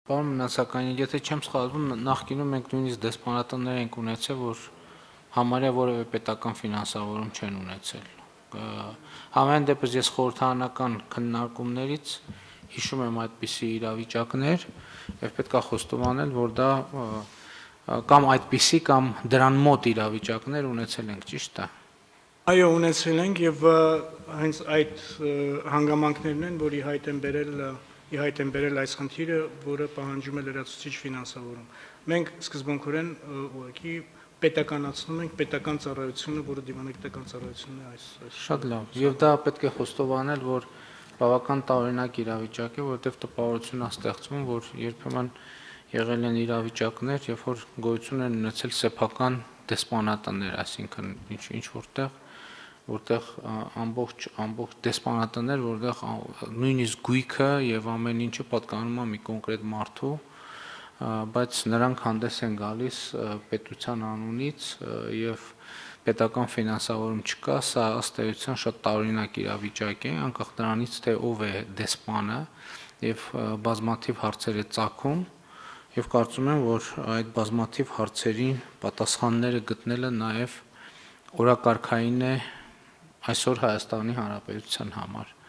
Պարոն Մնացականյան, եթե չեմ սխալվում, նախկինում մենք նույնիսկ դեսպանատներ ենք ունեցել, որ համարյա որևէ պետական ֆինանսավորում չեն ունեցել։ Համենայն դեպս ես խորհրդարանական քննարկումներից հիշում եմ այդպիսի իրավիճակներ եւ պետք է խոստովանել, որ դա կամ այդպիսի կամ դրան մոտ իրավիճակներ ունեցել ենք, ճիշտ է։ Այո, ունեցել ենք եւ հենց այդ հանգամանքներն են, որ ի հայտ են բերել այս խնդիրը, որը պահանջում է լրացուցիչ ֆինանսավորում։ Մենք սկզբունքորեն ուղղակի պետականացնում ենք պետական ծառայությունը, որը դիվանագիտական ծառայությունն է այս։ Շատ լավ։ Եվ դա պետք է խոստովանել, որ բավական տարօրինակ իրավիճակ է, որովհետև տպավորություն է ստեղծվում, որ երբեմն եղել են իրավիճակներ, երբ որ գոյություն են ունեցել սեփական դեսպանատներ, այսինքն ինչ որտեղ ամբողջ դեսպանատներ, որտեղ նույնիսկ գույքը եւ ամեն ինչը պատկանում է մի կոնկրետ մարդու, բայց նրանք հանդես են գալիս պետության անունից եւ պետական ֆինանսավորում չկա, սա ըստ էության շատ տարօրինակ իրավիճակ է, անկախ դրանից թե ով է դեսպանը եւ բազմաթիվ հարցեր է ծագում եւ կարծում եմ, որ այդ բազմաթիվ հարցերին պատասխանները գտնելը նաեւ օրակարգային է այսօր Հայաստանի Հանրապետության համար։